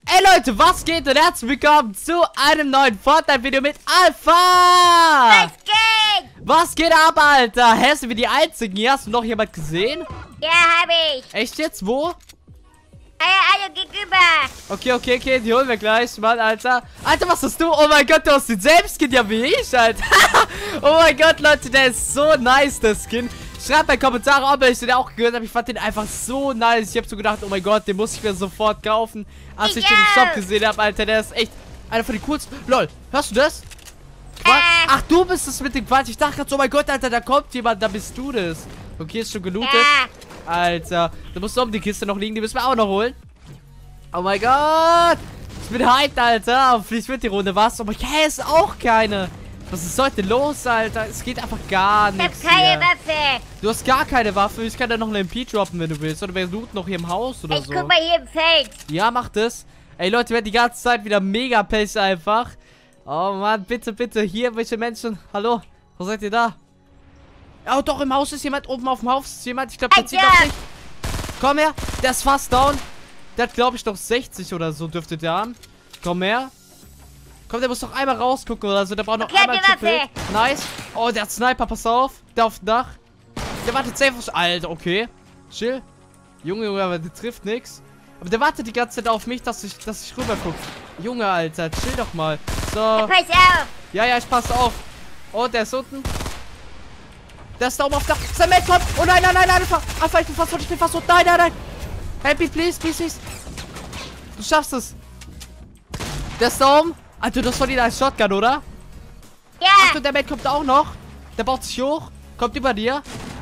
Ey Leute, was geht und herzlich willkommen zu einem neuen Fortnite-Video mit Alpha! Was geht? Was geht ab, Alter? Hä, sind wir die Einzigen hier? Hast du noch jemand gesehen? Ja, hab ich. Echt jetzt? Wo? Alle gegenüber. Okay, die holen wir gleich, Mann, Alter. Alter, was hast du? Oh mein Gott, du hast den selben Skin ja wie ich, Alter. Oh mein Gott, Leute, der ist so nice, der Skin. Schreibt in die Kommentare, ob ihr den auch gehört habt. Ich fand den einfach so nice. Ich hab so gedacht, oh mein Gott, den muss ich mir sofort kaufen. Als ich den im Shop gesehen habe, Alter, der ist echt einer von den coolsten. Lol, hörst du das? Ach, du bist es mit dem Quatsch. Ich dachte gerade, oh mein Gott, Alter, da kommt jemand, da bist du das. Okay, ist schon gelootet. Ja. Alter, da muss doch um die Kiste noch liegen, die müssen wir auch noch holen. Oh mein Gott. Ich bin hyped, Alter. Vielleicht wird die Runde was. Aber hey, ist auch keine. Was ist heute los, Alter? Es geht einfach gar nichts. Ich hab keine Waffe. Du hast gar keine Waffe. Ich kann da noch eine MP droppen, wenn du willst. Oder wir looten noch hier im Haus oder so. Ich guck mal hier im Feld. Ja, mach das. Ey, Leute, wir werden die ganze Zeit wieder mega Pech einfach. Oh Mann, bitte, bitte. Hier, welche Menschen? Hallo? Wo seid ihr da? Oh, doch, im Haus ist jemand. Oben auf dem Haus ist jemand. Ich glaube, der zieht auf dich. Komm her. Der ist fast down. Der hat, glaube ich, noch 60 oder so dürfte der haben. Komm her. Komm, der muss noch einmal rausgucken oder so. Der braucht noch einmal Triple. Nice. Oh, der hat Sniper. Pass auf. Der auf dem Dach. Der wartet safe auf... Alter, okay. Chill. Junge, aber der trifft nichts. Aber der wartet die ganze Zeit auf mich, dass ich rüber gucke. Junge, Alter. Chill doch mal. So. Pass auf. Ja, ich passe auf. Oh, der ist unten. Der ist da oben auf dem Dach. Sein Mate kommt. Oh nein. Alpha, ich bin fast tot. Nein. Happy, please. Du schaffst es. Der ist da oben. Alter, das war wieder ein Shotgun, oder? Ja. Achtung, der Mate kommt auch noch. Der baut sich hoch. Kommt über dir.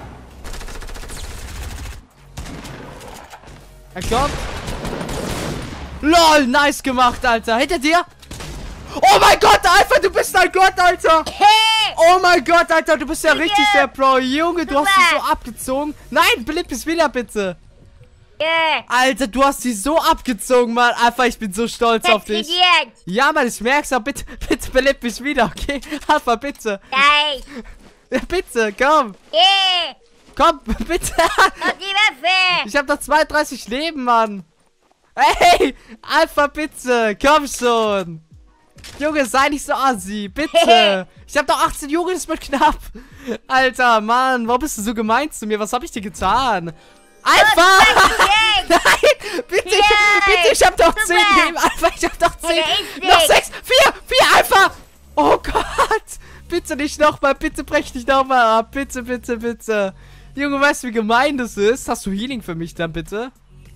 Er kommt. LOL, nice gemacht, Alter. Hinter dir. Oh mein Gott, Alpha, du bist ein Gott, Alter. Oh mein Gott, Alter, du bist ja richtig der Pro. Junge, du hast sie so abgezogen. Nein, belebt es wieder, bitte. Alter, du hast sie so abgezogen, Mann. Alpha, ich bin so stolz auf dich. Ja, Mann, ich merk's, aber bitte belebt mich wieder, okay? Alpha, bitte. Nein. Ja, bitte, komm. Komm, bitte. Und die Waffe. Ich hab noch 32 Leben, Mann. Ey, Alpha, bitte. Komm schon. Junge, sei nicht so assi. Bitte. Ich hab doch 18 Junge, das wird knapp. Alter, Mann, warum bist du so gemein zu mir? Was hab ich dir getan? Alpha! Nein! Bitte, ich hab doch 10 Leben. Alpha, ich hab doch 10. Noch 6, 4, Alpha! Oh Gott! Bitte nicht nochmal, bitte brech dich nochmal ab. Bitte. Junge, weißt du, wie gemein das ist? Hast du Healing für mich dann, bitte?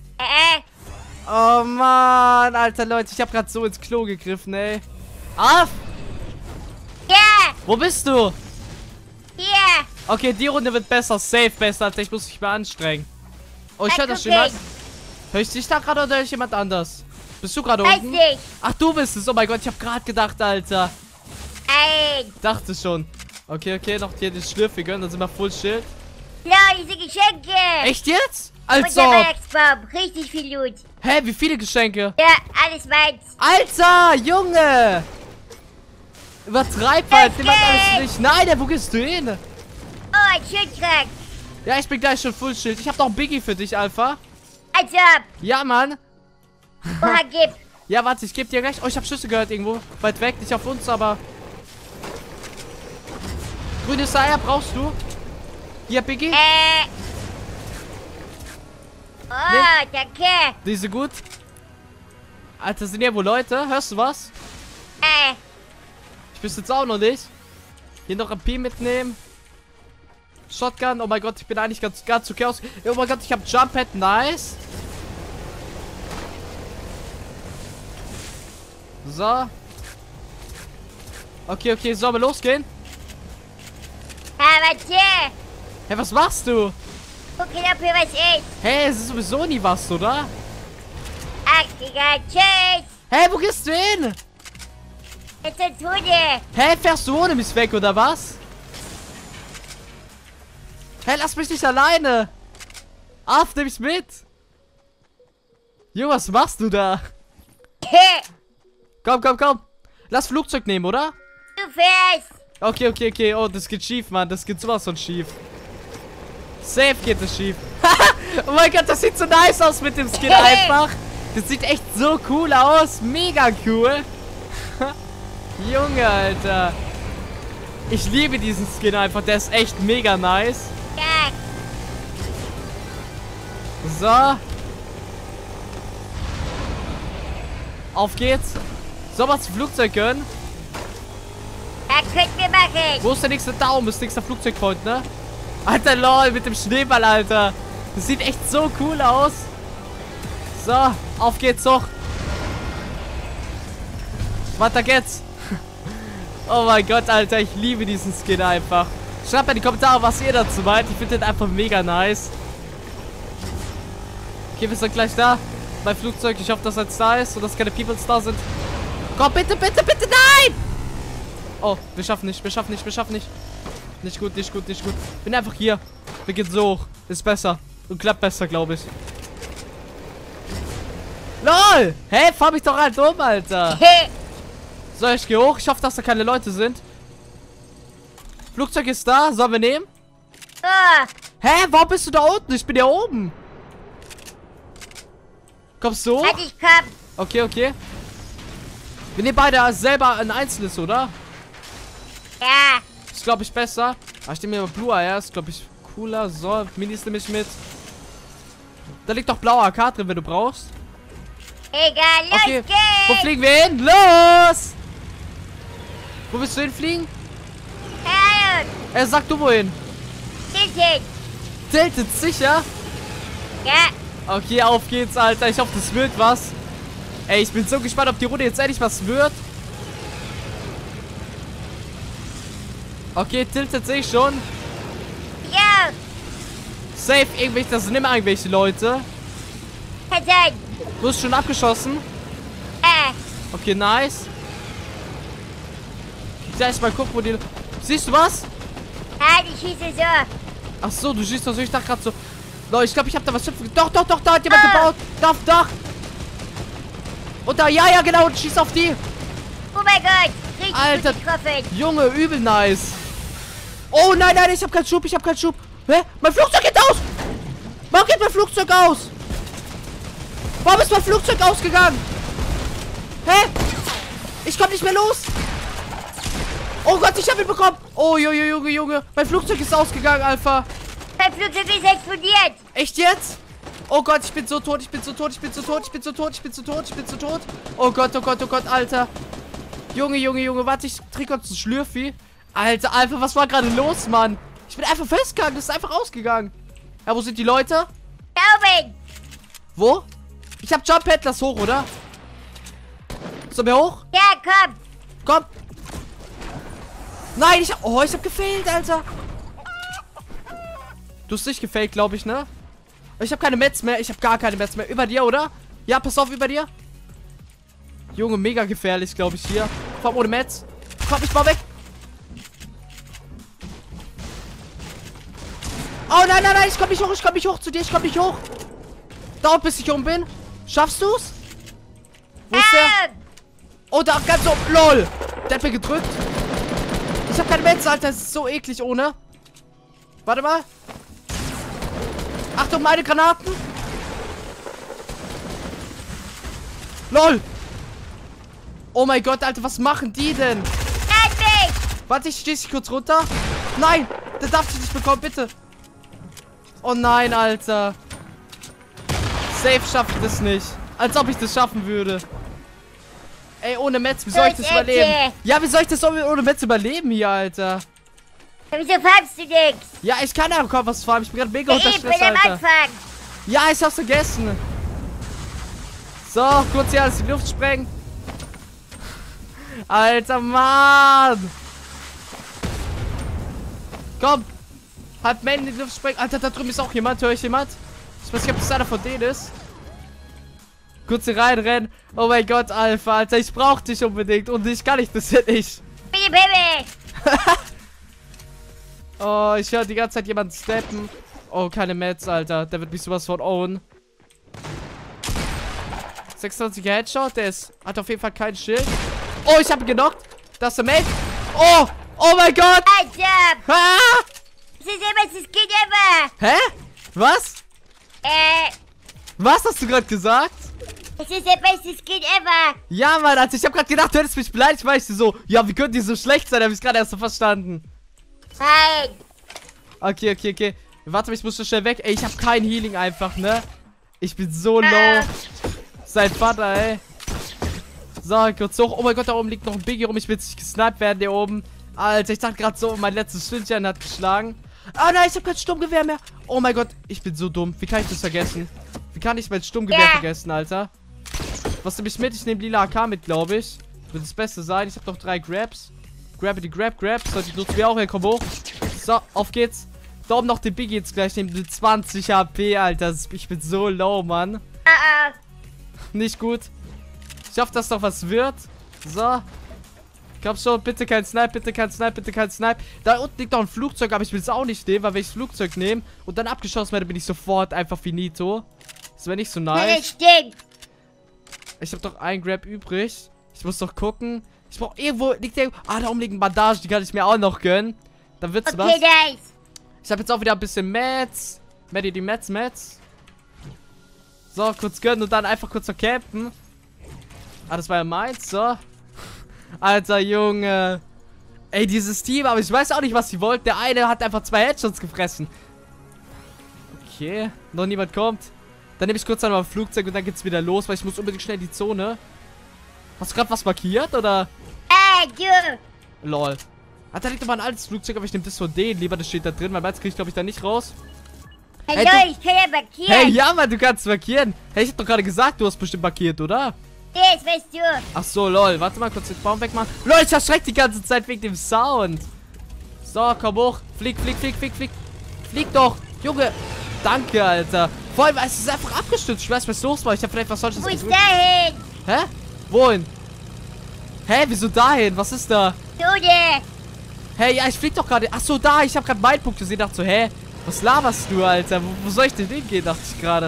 Oh Mann, Alter, Leute, ich hab grad so ins Klo gegriffen, ey. Auf! Ja! Wo bist du? Hier! Okay, die Runde wird besser, safe besser, Alter. Ich muss mich mal anstrengen. Oh, ich höre das schon. Hör ich dich da gerade oder höre ich jemand anders? Bist du gerade unten? Weiß ich. Ach, du bist es. Oh mein Gott, ich habe gerade gedacht, Alter. Nein. Dachte schon. Okay, noch hier den Schlürf. Wir gönnen, dann sind wir Full Schild. Ja, diese Geschenke. Echt jetzt? Und Also. der Weihnachtsbaum. Richtig viel Loot. Hä, wie viele Geschenke? Ja, alles meins. Alter, Junge. Übertreib halt. Nimm alles nicht. Nein, wo gehst du hin? Oh, ein Schildkrank. Ja, ich bin gleich schon Full Schild. Ich habe noch ein Biggie für dich, Alpha. Also ab. Ja, Mann. Oha, gib. Ja, warte, ich gebe dir gleich. Oh, ich habe Schüsse gehört irgendwo. Weit weg, nicht auf uns, aber... Grünes Eier brauchst du? Hier, Biggie. Oh, danke. Diese gut. Alter, sind hier wohl Leute? Hörst du was? Ich wüsste jetzt auch noch nicht. Hier noch ein P mitnehmen. Shotgun. Oh mein Gott, ich bin eigentlich ganz okay aus. Oh mein Gott, ich habe Jump Pad. Nice. So. Okay, sollen wir losgehen? Warte. Hey, was machst du? Guck mal, ob hier was ist. Hey, es ist sowieso nie was, oder? Ach, Digga, tschüss. Hey, wo gehst du hin? Jetzt sind Hunde. Hey, fährst du ohne mich weg, oder was? Hey, lass mich nicht alleine. Auf, nimm mich mit. Junge, was machst du da? Komm. Lass Flugzeug nehmen, oder? Du fährst. Okay. Oh, das geht schief, Mann. Das geht sowas von schief. Safe geht es schief. Oh mein Gott, das sieht so nice aus mit dem Skin einfach. Das sieht echt so cool aus. Mega cool. Junge, Alter. Ich liebe diesen Skin einfach. Der ist echt mega nice. Ja. So. Auf geht's. Sollen wir zum Flugzeug gönnen? Das können wir machen. Wo ist der nächste Daumen? Ist nächster Flugzeugpoint, ne? Alter, lol, mit dem Schneeball, Alter. Das sieht echt so cool aus. So, auf geht's hoch. Weiter geht's. Oh mein Gott, Alter, ich liebe diesen Skin einfach. Schreibt mal in die Kommentare, was ihr dazu meint. Ich finde den einfach mega nice. Okay, wir sind gleich da. Mein Flugzeug, ich hoffe, dass es da ist und dass keine Peoples da sind. Komm, bitte, bitte, bitte, nein! Oh, wir schaffen nicht, wir schaffen nicht, wir schaffen nicht. Nicht gut, nicht gut, nicht gut. Bin einfach hier. Wir gehen so hoch. Ist besser. Und klappt besser, glaube ich. LOL! Hey, fahr mich doch halt um, Alter. So, ich gehe hoch. Ich hoffe, dass da keine Leute sind. Flugzeug ist da. Sollen wir nehmen? Oh, Hä? Warum bist du da unten? Ich bin ja oben. Kommst du hoch? warte, ich komm. Okay, okay. Wir nehmen beide selber ein einzelnes, oder? Ja. Ist, glaube ich, besser. Aber ich nehme mir Blue Eye. Ist, glaube ich, cooler. So, Minis nehme ich mit. Da liegt doch blauer AK drin, wenn du brauchst. Egal, los Okay. geht's. Wo fliegen wir hin? Los! Wo willst du hinfliegen? Sag du wohin. Tilted. Tilted, sicher? Ja. Okay, auf geht's, Alter. Ich hoffe, das wird was. Ey, ich bin so gespannt, ob die Runde jetzt endlich was wird. Okay, Tilted sehe ich schon. Ja. Safe, irgendwelche, das sind immer irgendwelche Leute. Kann sein. Du hast schon abgeschossen. Okay, nice. Ich gleich mal gucken, wo die... Siehst du was? Ah, die schieße so. Ach so, du schießt also, ich dachte gerade so... Leute, ich glaube, ich habe da was Schiff... Doch, doch, doch, da hat jemand gebaut. Da auf dem Dach. Und da, ja, ja, genau, und schießt auf die. Oh mein Gott. Richtig Alter. gut getroffen. Junge, übel nice. Oh, nein, nein, ich habe keinen Schub, ich habe keinen Schub. Hä? Mein Flugzeug geht aus. Warum geht mein Flugzeug aus? Warum ist mein Flugzeug ausgegangen? Hä? Ich komme nicht mehr los. Oh Gott, ich habe ihn bekommen. Oh, Junge, Junge, Junge. Mein Flugzeug ist ausgegangen, Alpha. Mein Flugzeug ist explodiert. Echt jetzt? Oh Gott, ich bin so tot, ich bin so tot, ich bin so tot, ich bin so tot, ich bin so tot, ich bin so tot. Oh Gott, Alter. Junge, Junge, Junge, warte, ich trinke uns einen Schlürfi. Alter, Alpha, was war gerade los, Mann? Ich bin einfach festgegangen, das ist einfach ausgegangen. Ja, wo sind die Leute? Da oben. Wo? Ich hab Jump Pad, lass hoch, oder? Sollen wir hoch? Ja, komm. Komm. Nein, oh, ich hab gefailt, Alter. Du hast nicht gefailt, glaube ich, ne? Ich habe keine Mets mehr. Ich habe gar keine Mets mehr. Über dir, oder? Ja, pass auf, über dir. Junge, mega gefährlich, glaube ich, hier. Komm, ohne Mets. Komm, ich mal weg. Oh, nein, nein, nein. Ich komm nicht hoch. Ich komm nicht hoch zu dir. Ich komm nicht hoch. Dauert, bis ich oben bin. Schaffst du's? Wo ist der? Oh, da ganz oben. LOL. Der hat mir gedrückt. Ich habe keine Mets, Alter. Das ist so eklig ohne. Warte mal. Achtung, meine Granaten. LOL. Oh mein Gott, Alter, was machen die denn? Warte, ich steh's kurz runter. Nein, der darf sich nicht bekommen, bitte. Oh nein, Alter. Safe schafft das nicht. Als ob ich das schaffen würde. Ey, ohne Metz, wie soll ich das überleben? Ja, wie soll ich das ohne Metz überleben hier, Alter? Wieso farmst du nix? Ja, ich kann ja kaum was farmen. Ich bin gerade mega unter Ich bin Stress, am Alter. Anfang. Ja, ich hab's vergessen. So, kurz hier alles in die Luft sprengen. Alter, Mann. Komm. Halb Main in die Luft sprengen. Alter, da drüben ist auch jemand. Höre ich jemand? Ich weiß nicht, ob das einer von denen ist. Kurz hier reinrennen. Oh mein Gott, Alpha, Alter. Ich brauch dich unbedingt. Und ich kann nicht, das hätte ich. Bitte, Baby. Oh, ich höre die ganze Zeit jemanden steppen. Oh, keine Mets, Alter. Der wird mich sowas von own. 26 Headshot. Der hat auf jeden Fall kein Schild. Oh, ich habe ihn genockt. Das ist der Mate. Oh, oh mein Gott. Alter. Ah! Das ist immer das Kind ever. Hä? Was? Was hast du gerade gesagt? Das ist der beste Skin ever. Ja, Mann, also ich habe gerade gedacht, du hättest mich beleidigt, weil ich so, ja, wie könnt ihr so schlecht sein? Hab ich gerade erst so verstanden. Nein. Okay. Warte, ich muss so schnell weg. Ey, ich habe kein Healing einfach, ne? Ich bin so low. Sein Vater, ey. So, kurz hoch. Oh mein Gott, da oben liegt noch ein Biggie rum. Ich will jetzt nicht gesniped werden, der oben. Alter, ich dachte gerade so, mein letztes Stündchen hat geschlagen. Ah nein, ich habe kein Sturmgewehr mehr. Oh mein Gott, ich bin so dumm. Wie kann ich das vergessen? Wie kann ich mein Sturmgewehr vergessen, Alter? Was nehme ich mit? Ich nehme lila AK mit, glaube ich. Wird das Beste sein. Ich habe noch 3 Grabs. Grab. Sollte ich nutzen. Wir auch, komm hoch. So, auf geht's. Da oben noch den Biggie jetzt gleich nehmen. 20 HP, Alter. Ich bin so low, Mann. Nicht gut. Ich hoffe, dass noch was wird. So. Komm schon, bitte kein Snipe. Da unten liegt noch ein Flugzeug, aber ich will es auch nicht nehmen, weil wenn ich das Flugzeug nehme und dann abgeschossen werde, bin ich sofort einfach finito. Das wäre nicht so nice. Das stimmt. Ich habe doch einen Grab übrig. Ich muss doch gucken. Ich brauche irgendwo. Liegt der. Ah, da oben liegen Bandagen. Die kann ich mir auch noch gönnen. Dann wird's was. Okay, nice. Ich habe jetzt auch wieder ein bisschen Mats. Die Mats. So, kurz gönnen und dann einfach kurz noch campen. Ah, das war ja meins. So. Alter, Junge. Ey, dieses Team. Aber ich weiß auch nicht, was sie wollten. Der eine hat einfach 2 Headshots gefressen. Okay. Noch niemand kommt. Dann nehme ich kurz einmal ein Flugzeug und dann geht's wieder los, weil ich muss unbedingt schnell in die Zone. Hast du gerade was markiert, oder? Du. Lol. Ah, da liegt nochmal ein altes Flugzeug, aber ich nehme das von denen lieber, das steht da drin, weil meins kriege ich, glaube ich, da nicht raus. Hey, Hey, ich kann ja markieren. Hey, ja, Mann, du kannst markieren. Hey, ich hab doch gerade gesagt, du hast bestimmt markiert, oder? Das weißt du. Ach so, lol. Warte mal, kurz den Baum wegmachen. Lol, ich erschreck die ganze Zeit wegen dem Sound. So, komm hoch. Flieg. Flieg doch. Junge. Danke, Alter. Vor allem, es ist einfach abgestürzt. Ich weiß, was los war. Ich hab vielleicht was solches Wo ist gedrückt. dahin? Hä? Wohin? Hä, wieso dahin? Was ist da? Tode. Hey, ja, ich flieg doch gerade. Ach so, da. Ich hab gerade meinen Punkt gesehen. Dachte so, hä? Was laberst du, Alter? Wo soll ich denn hingehen, dachte ich gerade.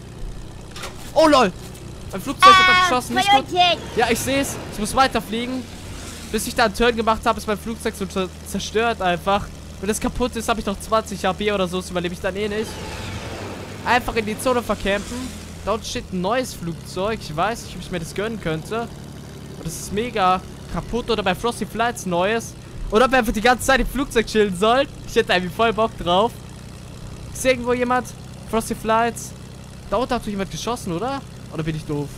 Oh, lol. Ein Flugzeug wird abgeschossen. Nicht gut. Ja, ich sehe es. Ich muss weiterfliegen. Bis ich da einen Turn gemacht habe, ist mein Flugzeug so zerstört einfach. Wenn das kaputt ist, habe ich noch 20 HP oder so. Das überlebe ich dann eh nicht. Einfach in die Zone vercampen. Dort steht ein neues Flugzeug. Ich weiß nicht, ob ich mir das gönnen könnte. Und das ist mega kaputt. Oder bei Frosty Flights neues. Oder ob wir einfach die ganze Zeit im Flugzeug chillen sollen. Ich hätte irgendwie voll Bock drauf. Ist hier irgendwo jemand? Frosty Flights. Da unten hat doch jemand geschossen, oder? Oder bin ich doof?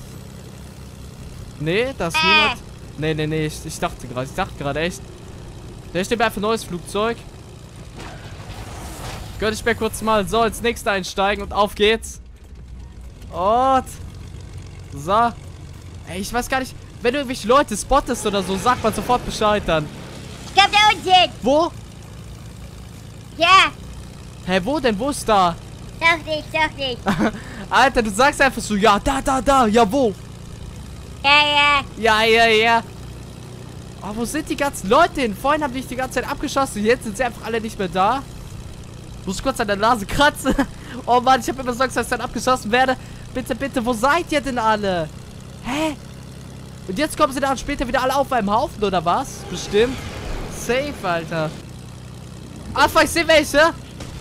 Nee, da ist niemand. Nee. Ich dachte gerade echt. Da steht einfach ein neues Flugzeug. Gönn ich mir kurz mal. So, ins nächste einsteigen und auf geht's. Und. So. Ey, ich weiß gar nicht. Wenn du irgendwelche Leute spottest oder so, sagt man sofort Bescheid dann. Ich glaube da unten. Wo? Ja. Hä, wo denn? Wo ist da? Sag nicht. Alter, du sagst einfach so, ja, da, ja, wo? Ja. Aber wo sind die ganzen Leute hin? Vorhin haben die die ganze Zeit abgeschossen. Jetzt sind sie einfach alle nicht mehr da. Muss kurz an der Nase kratzen. Oh Mann, ich habe immer Angst, dass ich dann abgeschossen werde. Bitte, wo seid ihr denn alle? Hä? Und jetzt kommen sie dann später wieder alle auf einem Haufen, oder was? Bestimmt. Safe, Alter. Alpha, ich sehe welche.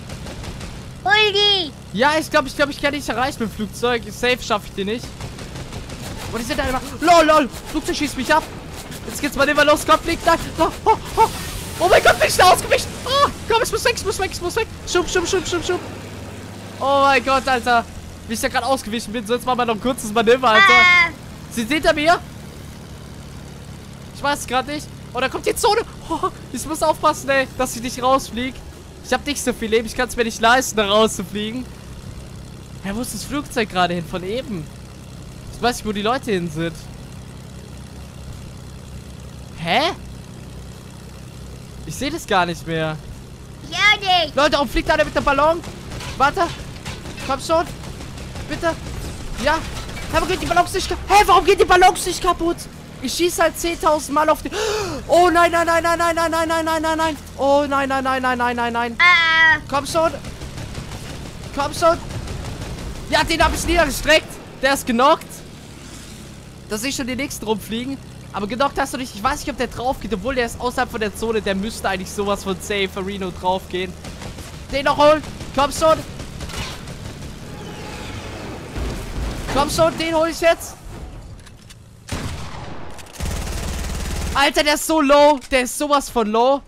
Uli. Ja, ich glaube, ich kann nicht erreichen mit dem Flugzeug. Safe schaffe ich die nicht. Und die sind da immer. Lol. Flugzeug schießt mich ab. Jetzt geht's mal immer los. Komm, fliegt da. Oh mein Gott, bin ich da ausgewichen. Oh, komm, ich muss weg. Schub. Oh mein Gott, Alter. Wie ich da gerade ausgewichen bin. So, jetzt machen wir noch ein kurzes Manöver, Alter. Sie sind hinter mir. Ich weiß es gerade nicht. Oh, da kommt die Zone. Oh, ich muss aufpassen, ey, dass ich nicht rausfliege. Ich habe nicht so viel Leben. Ich kann es mir nicht leisten, da rauszufliegen. Ja, wo ist das Flugzeug gerade hin? Von eben. Ich weiß nicht, wo die Leute hin sind. Hä? Ich sehe das gar nicht mehr. Ja nicht. Leute, warum fliegt einer mit dem Ballon? Warte. Komm schon. Bitte. Ja. Warum geht die Ballons nicht kaputt? Hä, warum geht die Ballons nicht kaputt? Ich schieße halt 10.000 Mal auf die... Oh nein. Oh nein. Komm schon. Ja, den habe ich niedergestreckt. Der ist genockt. Da sehe ich schon den nächsten rumfliegen. Aber genockt hast du nicht. Ich weiß nicht, ob der drauf geht. Obwohl der ist außerhalb von der Zone. Der müsste eigentlich sowas von safe Reno drauf gehen. Den noch holen. Komm Komm schon, den hole ich jetzt. Alter, der ist so low. Der ist sowas von low.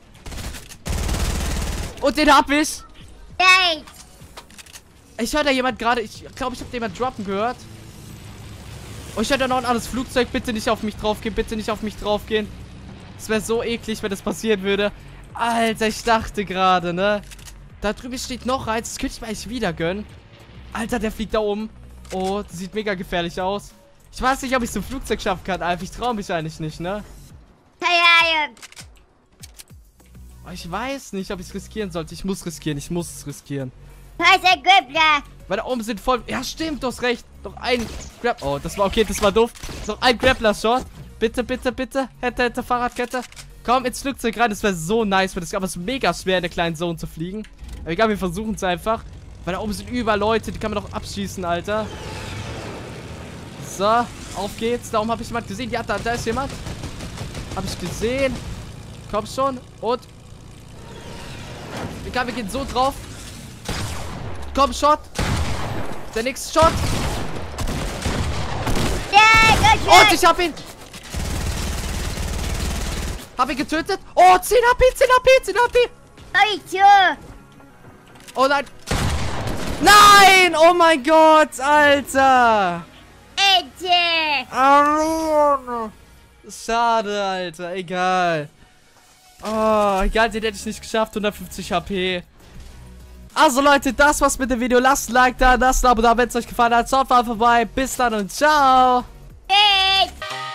Und den hab ich. Nein. Ich höre da jemand gerade. Ich glaube, ich habe jemand droppen gehört. Oh, ich höre da noch ein anderes Flugzeug. Bitte nicht auf mich draufgehen. Bitte nicht auf mich draufgehen. Es wäre so eklig, wenn das passieren würde. Alter, ich dachte gerade, ne? Da drüben steht noch eins. Das könnte ich mir eigentlich wieder gönnen. Alter, der fliegt da oben. Oh, das sieht mega gefährlich aus. Ich weiß nicht, ob ich so ein Flugzeug schaffen kann, Alter. Ich traue mich eigentlich nicht, ne? Keine Ahnung. Oh, ich weiß nicht, ob ich es riskieren sollte. Ich muss riskieren. Ich muss es riskieren. Du hast ein Grüppler. Weil da oben sind voll... Ja, stimmt, du hast recht. Noch ein Grab... Oh, das war okay, das war doof. Noch ein Grappler-Shot. Bitte, bitte, bitte. Hätte, Fahrradkette. Komm ins Flugzeug rein. Das wäre so nice, weil das ist mega schwer, in der kleinen Zone zu fliegen. Aber egal, wir versuchen es einfach. Weil da oben sind überall Leute, die kann man doch abschießen, Alter. So, auf geht's. Da oben habe ich jemand gesehen. Ja, da ist jemand. Habe ich gesehen. Komm schon. Und... Egal, wir gehen so drauf. Komm, Shot. Der nächste Shot. Ja, Und ich hab ihn. Hab ihn getötet. Oh, 10 HP, 10 HP, 10 HP. oh, ich zu. Oh nein. Nein! Oh mein Gott, Alter. Ente. Schade, Alter. Egal. Oh, egal, den hätte ich nicht geschafft. 150 HP. Also Leute, das war's mit dem Video. Lasst ein Like da, lasst ein Abo da, wenn es euch gefallen hat. Schaut mal vorbei. Bis dann und ciao. Tschüss.